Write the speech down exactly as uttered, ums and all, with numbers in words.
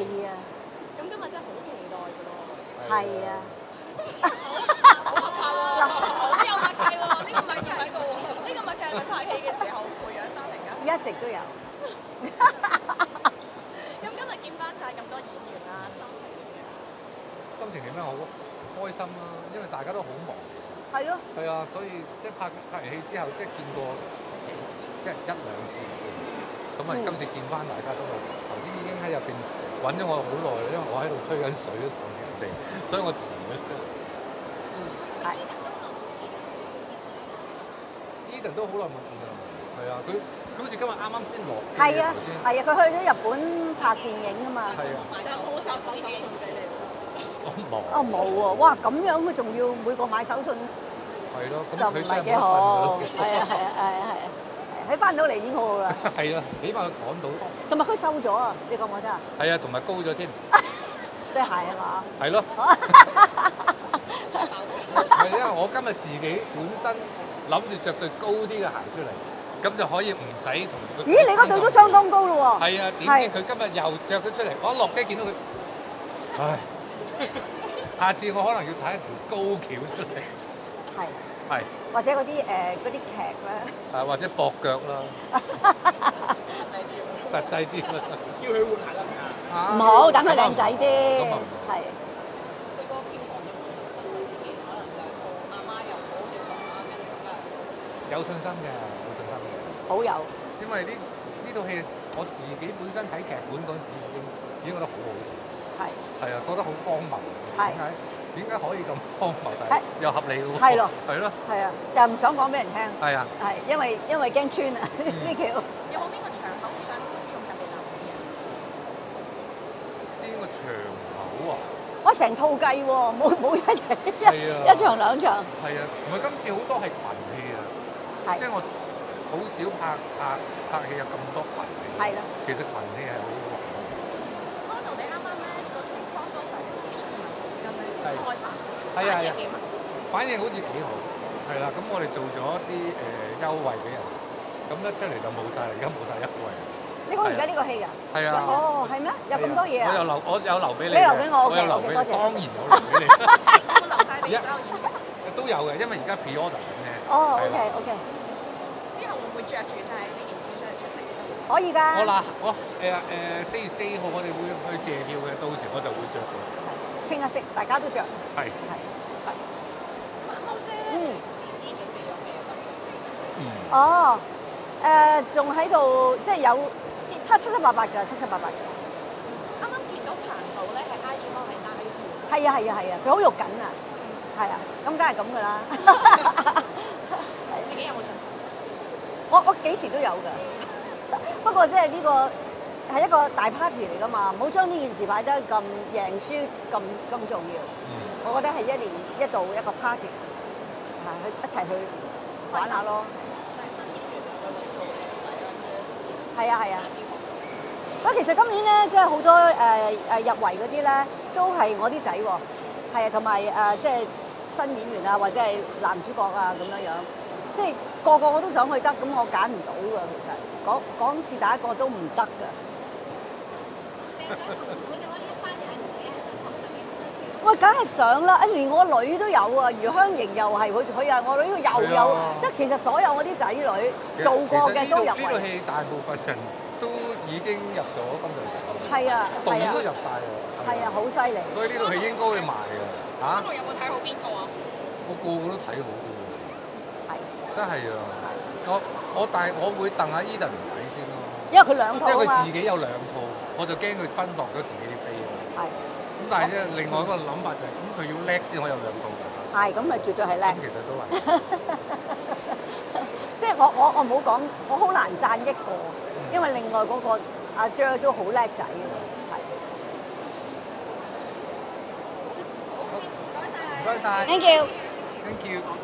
啊。 咁今日真係好期待㗎咯。 係啊。 好合拍喎！好有默契喎！呢個默契喺度喎。呢個默契係咪拍戲嘅時候培養翻嚟㗎？ 一直都有。 咁今日見翻晒咁多演員啦，心情點樣？ 心情點樣？我開心啦，因為大家都好忙。 係咯。 係啊，所以即係拍拍完戲之後，即係見過幾次，即係一兩次。咁啊，今次見翻大家都好，頭先已經喺入邊揾咗我好耐，因為我喺度吹緊水同人哋，所以我遲咗出嚟。 嗯，係。 Eden 都好耐冇見啦，係啊，佢佢好似今日啱啱先落。 係啊，係啊，佢去咗日本拍電影啊嘛。 係啊。 有冇手手信俾你？ 我冇。 哦冇喎，哇咁樣佢仲要每個買手信。 係咯，咁就唔係幾好。係啊係啊係啊係啊，佢翻到嚟已經好好啦。 係啊，起碼佢趕到。 同埋佢瘦咗啊！你覺唔覺得啊？ 係啊，同埋高咗添。 對鞋係嘛？ 係咯。係因為我今日自己本身諗住着對高啲嘅鞋出嚟，咁就可以唔使同佢。 咦？你嗰對都相當高咯喎。 係啊，點知佢今日又着咗出嚟，我一落車見到佢，唉！下次我可能要睇一條高橋出嚟。 係。 係。 或者嗰啲誒嗰啲劇咧。 係或者駁腳啦。實際啲啦。 叫佢換鞋得唔得啊？ 唔好，等佢靚仔啲。係。 對個票房有冇信心啊？之前可能兩套阿媽又好票房啦，跟住之後。 有信心嘅，有信心嘅。 好有。 因為呢呢套戲我自己本身睇劇本嗰陣時已經已經覺得好好笑。 係。 係啊，覺得好荒謬。 係。 點解點解可以咁荒謬？但係又合理嘅喎。 係咯。 係咯。 係啊，又唔想講俾人聽。 係啊。 係，因為因為驚穿啊呢條。 有冇邊個場口會想觀眾特別留意啊？ 邊個場口啊？ 我成套計喎，冇冇一一一場兩場。 係啊，同埋今次好多係群戲啊。係。即係我好少拍拍拍戲有咁多群戲。 係啦。 其實群戲係好好玩。 Ronald，你啱啱咧嗰條 crossover 嘅自己出埋咁樣開拍， 係啊係啊。 點啊？ 反應好似幾好。係啦，咁我哋做咗啲誒優惠俾人，咁一出嚟就冇晒啦，而家冇晒優惠。 你講而家呢個戲㗎？ 係啊。 哦，係咩？有咁多嘢啊！ 我有留，我有留俾你。 你留俾我， 我有留俾你，當然有留俾你。 我留晒俾所有演員。 都有嘅，因為而家 pre-order 緊咧。 哦，OK OK。 之後會唔會着住晒呢件 T 恤嚟出席？ 可以㗎。 我嗱，我誒誒四月四號我哋會去謝票嘅，到時我就會着嘅。 清一色，大家都着。 係。 係。係。 馬騮姐咧，嗯，自己準備咗嘅特別。 嗯。 哦。誒，仲喺度，即係有七七七八八㗎，七七八八㗎。 啱啱見到彭導咧係挨住幫你拉票。 係啊係啊係啊，佢好肉緊啊。係啊，咁梗係咁㗎啦。 自己有冇信心？ 我我幾時都有㗎。不過即係呢個係一個大 party 嚟㗎嘛，唔好將呢件事擺得咁贏輸咁咁重要。 嗯。我覺得係一年一度一個 party，係去一齊去玩下咯。係啊係啊，不過其實今年咧，即係好多誒誒、呃、入圍嗰啲咧，都係我啲仔喎，係啊，同埋誒即係新演員啊，或者係男主角啊咁樣樣，即係個個我都想去得，咁我揀唔到㗎，其實講講是第一個都唔得㗎。喂，梗係上啦！誒，連我女都有啊，余香凝又係佢佢啊，我女又有，即係其實所有我啲仔女做過嘅都入圍。 呢套戲大部分人都已經入咗金像獎。 係啊， 導演都入晒啊。 係啊，好犀利。 所以呢套戲應該會賣㗎。嚇？ 嗰度有冇睇好邊個啊？ 我個個都睇好㗎喎。 係。 真係啊！我我但係我會戥阿 Eden 唔睇先咯。 因為佢兩套啊嘛。 因為佢自己有兩套，我就驚佢分薄咗自己啲飛啊。 係。 咁但係咧，另外一個諗法就係，咁佢要叻先可以有兩套㗎。 係，咁咪絕對係叻。 咁其實都係。 即係我我我唔好講，我好難讚一個，因為另外嗰個阿 Jer 都好叻仔㗎，係。 唔該晒。 Thank you。 Thank you。